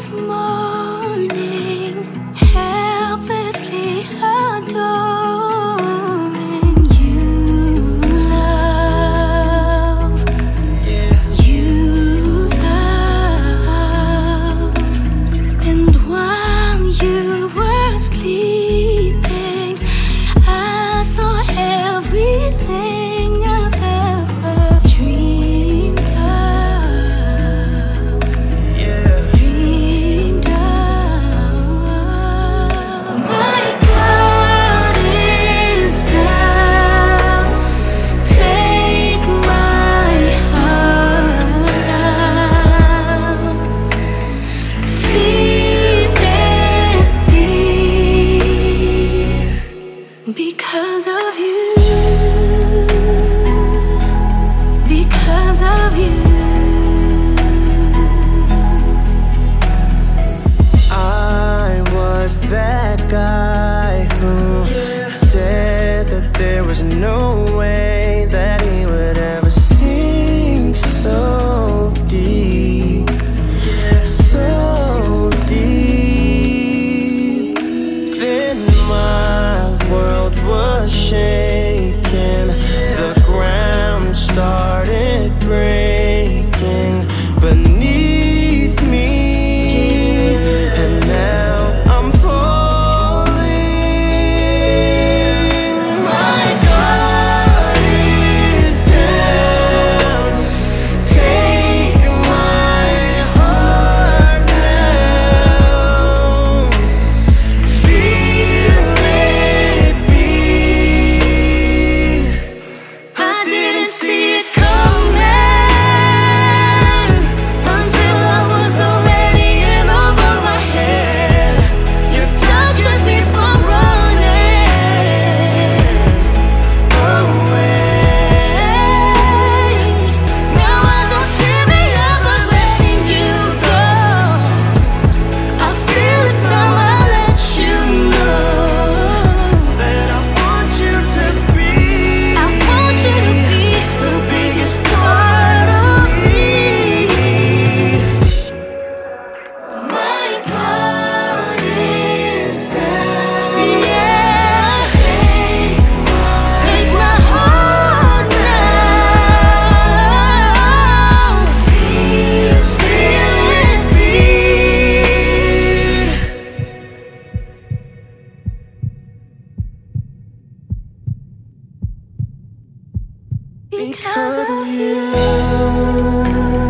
morning, helplessly adoring you, love. You love. And while you were sleeping, I saw everything I've ever dreamed of. Dreamed of. My God is down. Take my heart now. Feel it beat because of you. Because of you. I was that guy who said that there was no way that he would ever sink so deep, so deep. Then my world was shaking, the ground started breaking beneath me, and now I'm falling. My God is down. Take my heart now. Feel it beat. I didn't see it coming until I was already in over my head. Your touch kept me from running away. Now I don't see me ever letting you go. I feel it's time I let you know That I want you to be. I want you to be the biggest part of me. My God is down. Yeah, take my heart now. Feel it beat. Because of you.